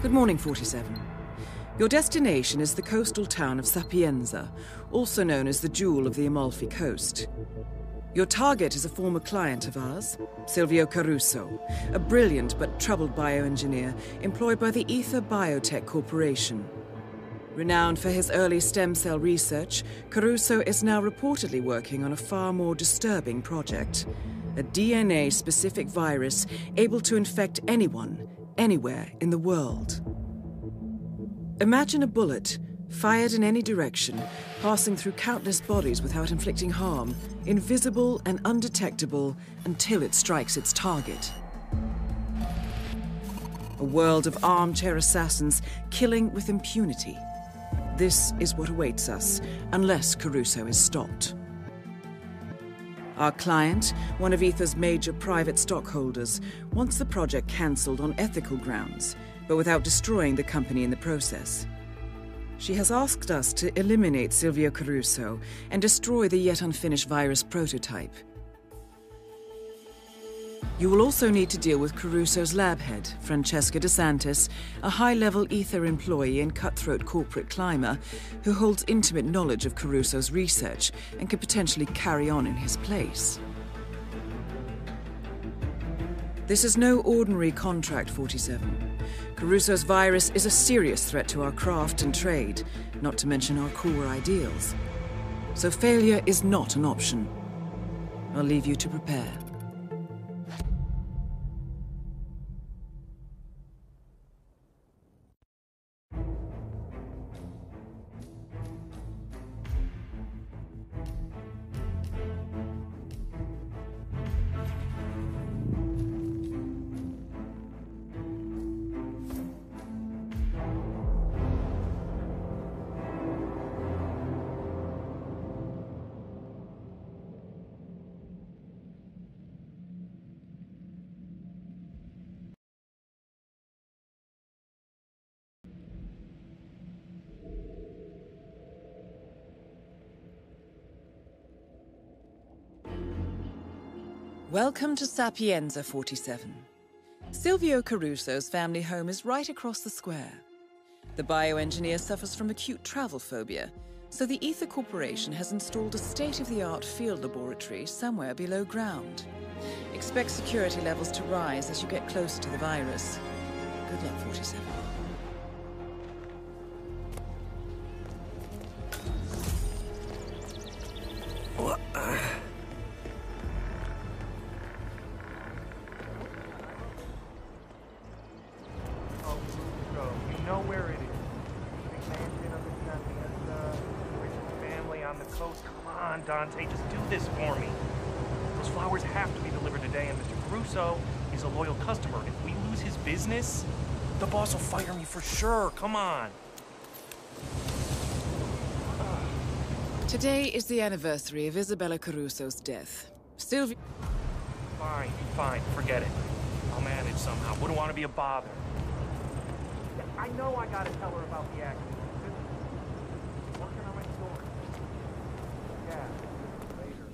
Good morning, 47. Your destination is the coastal town of Sapienza, also known as the Jewel of the Amalfi Coast. Your target is a former client of ours, Silvio Caruso, a brilliant but troubled bioengineer employed by the Ether Biotech Corporation. Renowned for his early stem cell research, Caruso is now reportedly working on a far more disturbing project. A DNA-specific virus able to infect anyone, anywhere in the world. Imagine a bullet, fired in any direction, passing through countless bodies without inflicting harm, invisible and undetectable until it strikes its target. A world of armchair assassins killing with impunity. This is what awaits us, unless Caruso is stopped. Our client, one of Ether's major private stockholders, wants the project cancelled on ethical grounds, but without destroying the company in the process. She has asked us to eliminate Silvio Caruso and destroy the yet unfinished virus prototype. You will also need to deal with Caruso's lab head, Francesca DeSantis, a high-level Ether employee and cutthroat corporate climber who holds intimate knowledge of Caruso's research and could potentially carry on in his place. This is no ordinary contract, 47. Caruso's virus is a serious threat to our craft and trade, not to mention our core ideals. So failure is not an option. I'll leave you to prepare. Welcome to Sapienza, 47. Silvio Caruso's family home is right across the square. The bioengineer suffers from acute travel phobia, so the Ether Corporation has installed a state-of-the-art field laboratory somewhere below ground. Expect security levels to rise as you get closer to the virus. Good luck, 47. Dante, just do this for me. Those flowers have to be delivered today, and Mr. Caruso is a loyal customer. If we lose his business, the boss will fire me for sure. Come on. Today is the anniversary of Isabella Caruso's death. Silvio... Fine, forget it. I'll manage somehow. Wouldn't want to be a bother. I know I gotta tell her about the accident. Working on my story. Yeah, later.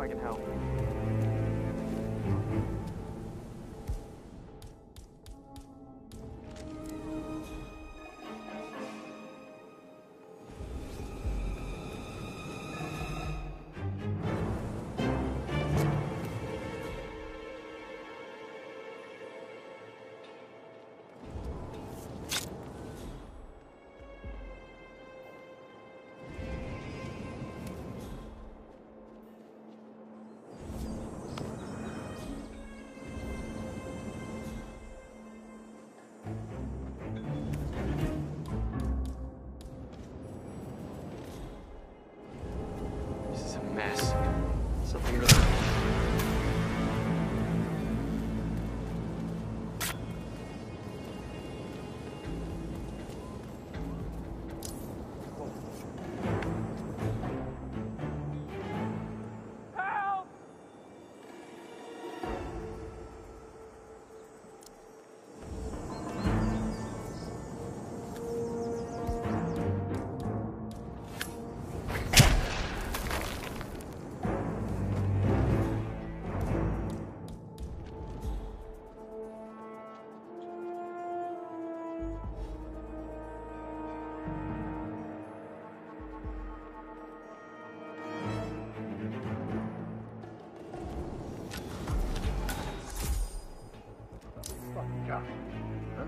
can help. Mess. Something really... Help! God. Huh?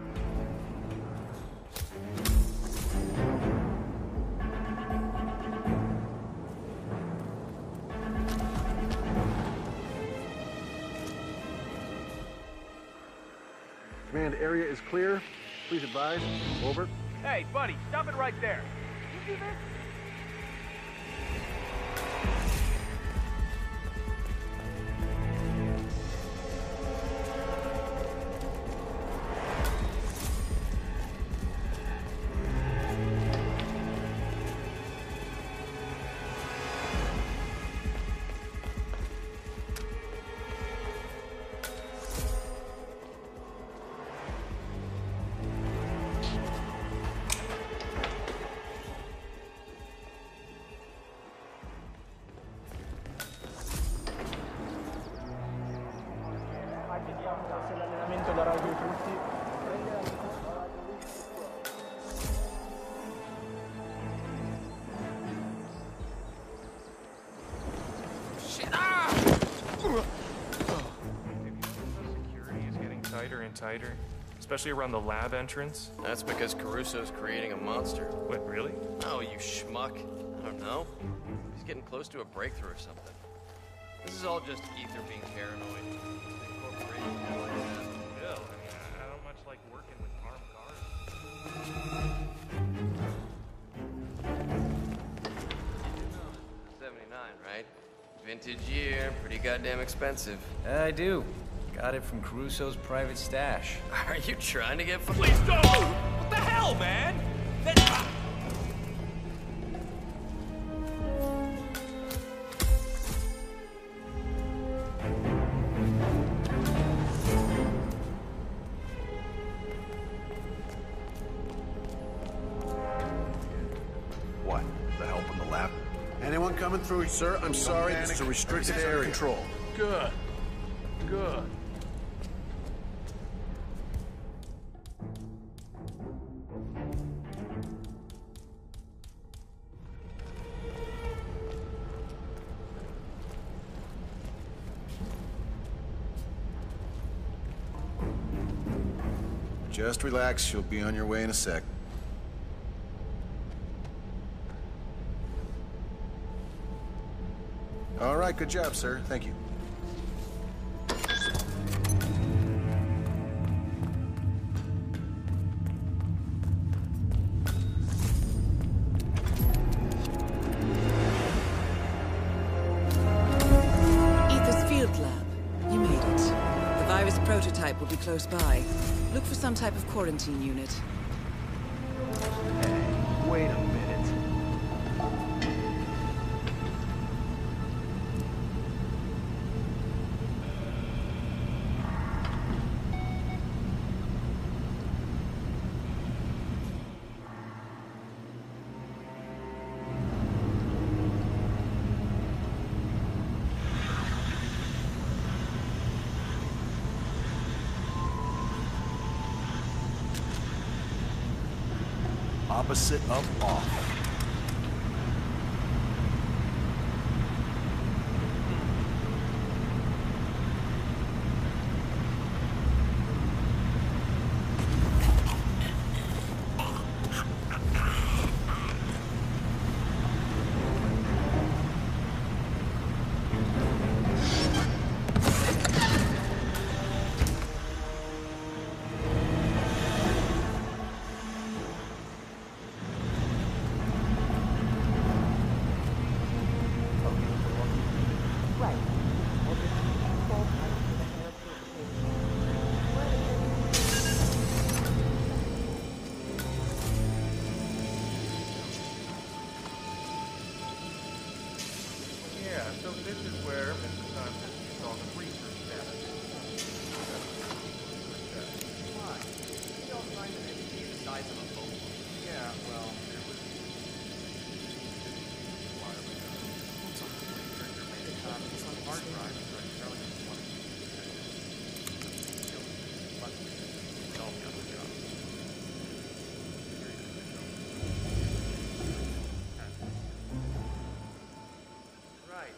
Command, area is clear. Please advise. Over. Hey, buddy, stop it right there. You do this? Se l'allenamento darà i frutti. Security is getting tighter and tighter, especially around the lab entrance. That's because Caruso's creating a monster. Wait, really? Oh, you schmuck. I don't know. He's getting close to a breakthrough or something. This is all just Ether being paranoid. The corporation like that. Bill, I don't much like working with armed guards. 79, right? Vintage year, pretty goddamn expensive. I do. Got it from Caruso's private stash. Are you trying to get... Please don't! What the hell, man? What? The help in the lab? Anyone coming through, sir? I'm sorry, this is a restricted area. Control. Good. Good. Just relax, you'll be on your way in a sec. All right, good job, sir. Thank you. Ether's field lab. You made it. The virus prototype will be close by. Look for some type of quarantine unit. Hey, wait a minute. Opposite of off. So this is where Mr. Simon is on the research status. Why? You don't find an entity the size of a boat. Yeah, well, there was... It's on hard drive, so it's relevant to one of it's all the other job. Right.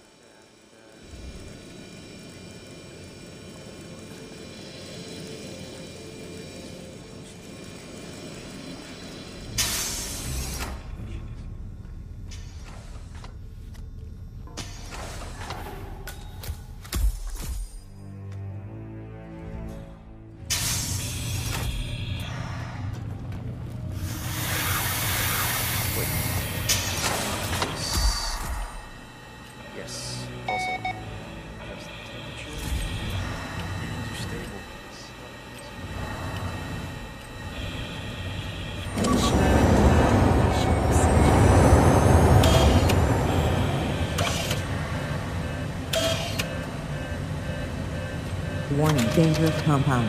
Yes. Also, adjust the temperature. These are stable. Warning, dangerous compound.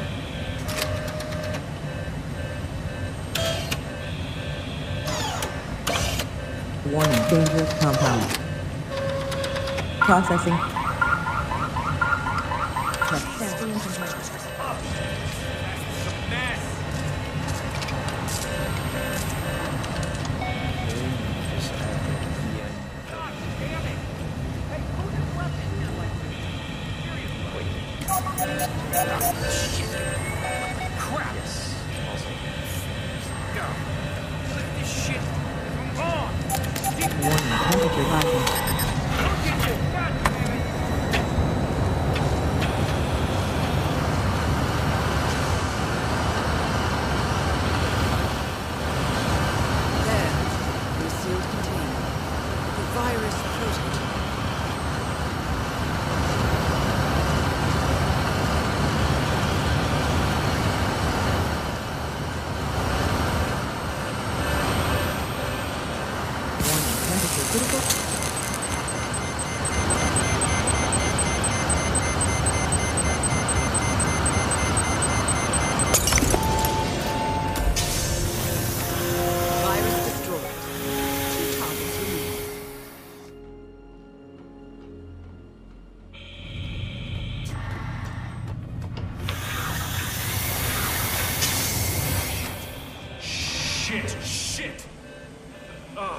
Warning, dangerous compound. Processing. Warning, temperature rising. There, the sealed container. The virus prototype. Warning, temperature critical. Virus destroyed. 2 targets removed. Shit! Ugh.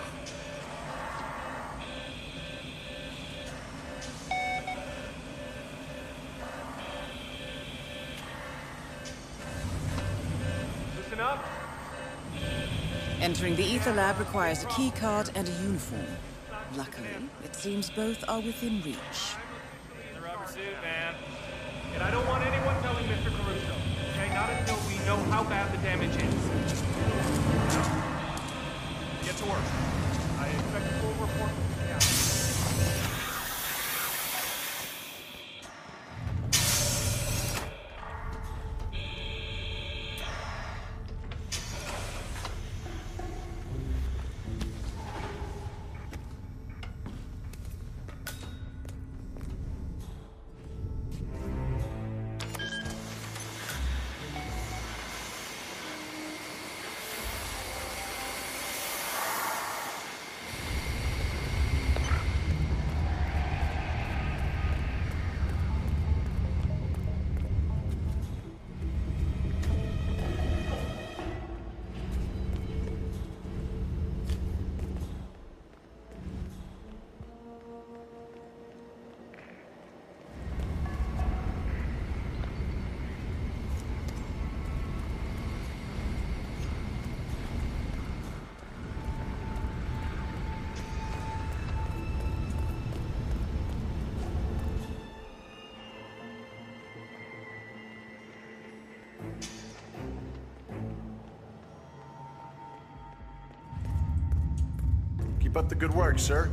Listen up. Entering the ether lab requires a key card and a uniform. Luckily, it seems both are within reach. The rubber suit, man. And I don't want anyone telling Mr. Caruso. Okay, not until we know how bad the damage is. Get to work. I expect a full report from the captain. Keep up the good work, sir.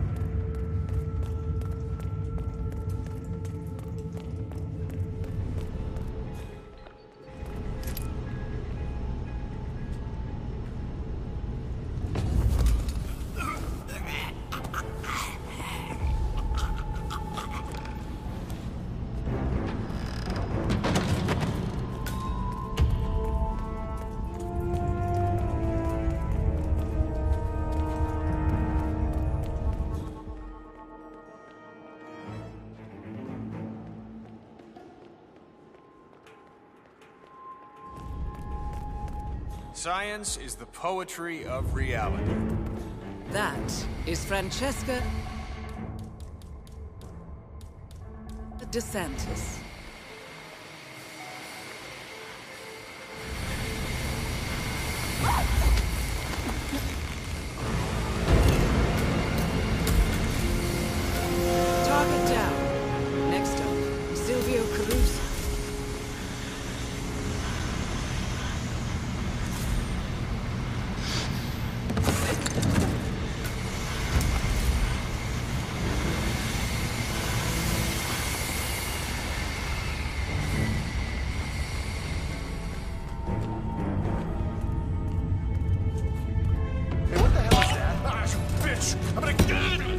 Science is the poetry of reality. That is Francesca DeSantis. Target down. Next up, Silvio Caruso. Hey, what the hell is that? Ah, you bitch! I'm gonna get it!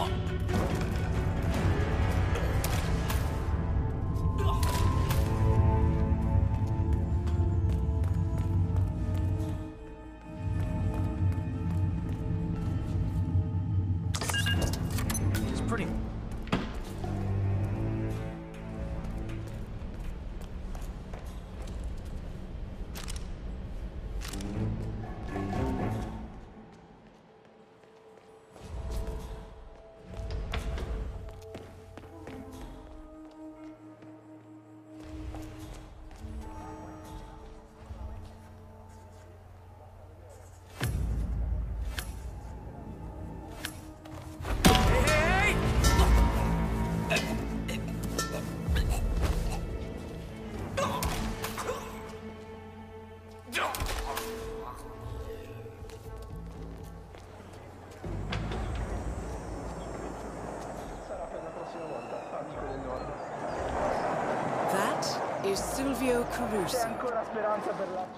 It's pretty... That is Silvio C'è Caruso. ancora speranza per la...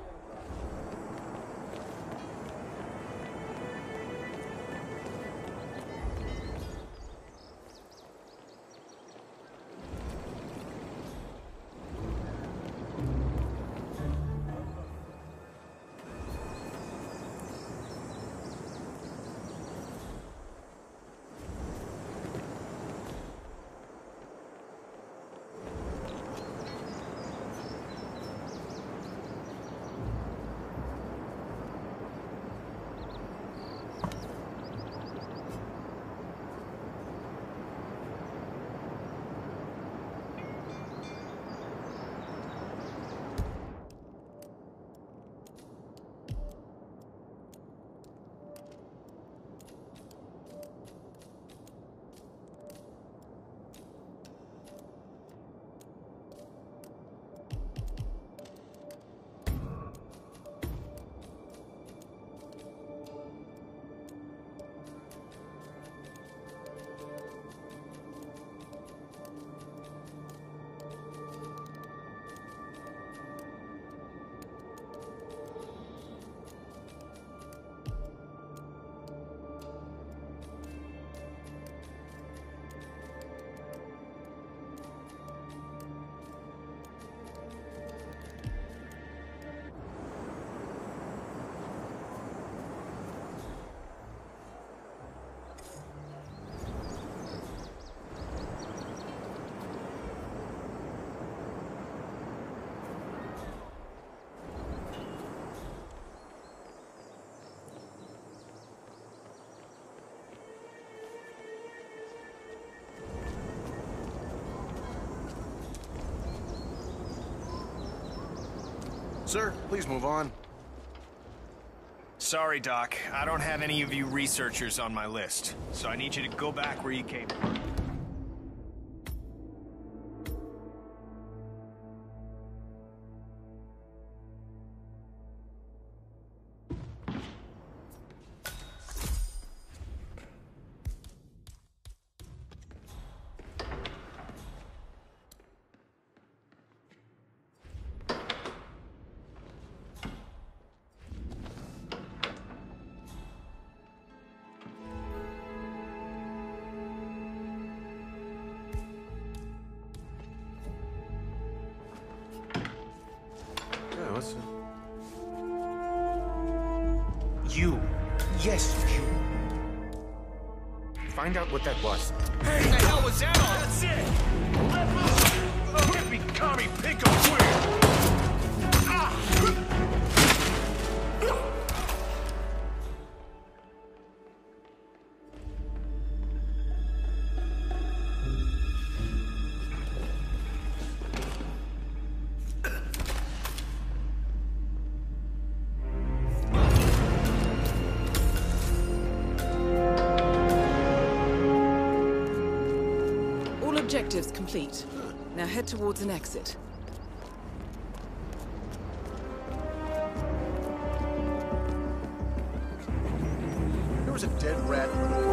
Sir, please move on. Sorry, Doc. I don't have any of you researchers on my list, so I need you to go back where you came from. Yes, you. Find out what that was. Hey, what the hell was that on? That's it! Hippie commie pink of queer! Objectives complete. Now head towards an exit. There was a dead rat.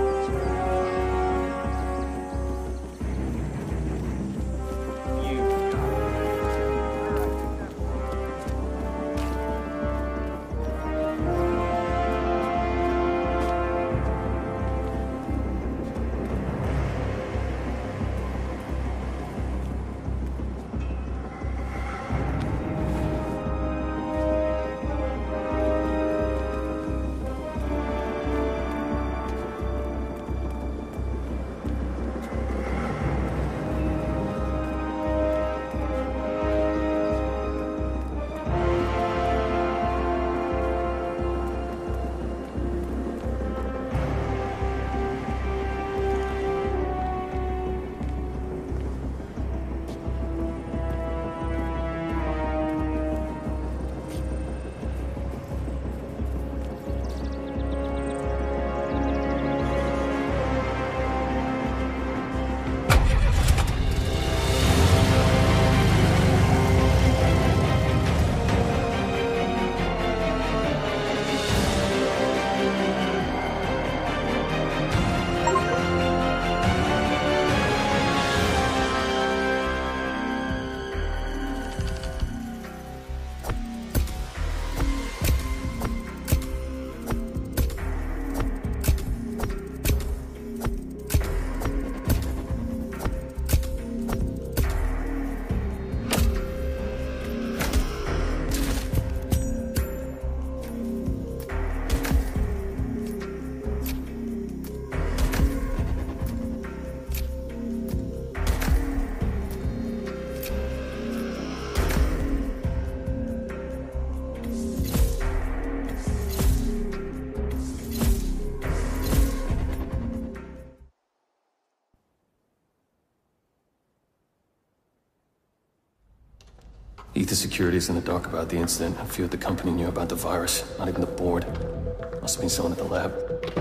Ether Security's in the dark about the incident. A few at the company knew about the virus. Not even the board. Must have been someone at the lab.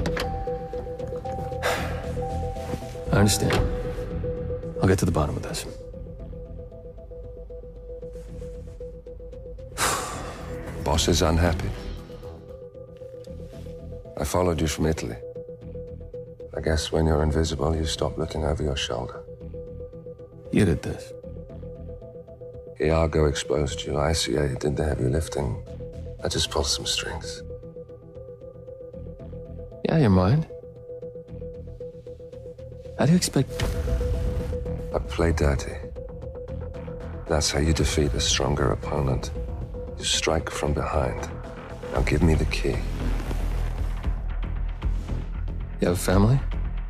I understand. I'll get to the bottom of this. Boss is unhappy. I followed you from Italy. I guess when you're invisible, you stop looking over your shoulder. You did this. Iago exposed you. ICA did the heavy lifting. I just pulled some strings. Yeah, your mind. How do you expect... I play dirty. That's how you defeat a stronger opponent. You strike from behind. Now give me the key. You have a family?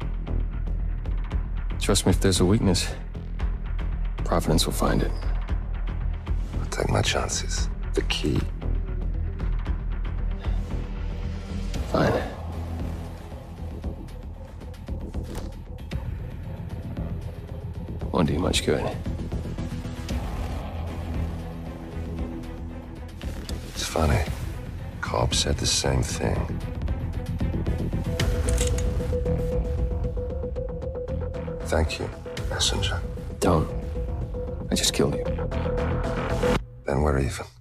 Trust me, if there's a weakness, Providence will find it. I'll take my chances. The key. Fine. Won't do you much good. It's funny. Cobb said the same thing. Thank you, messenger. Don't. I just killed you. Then we're even.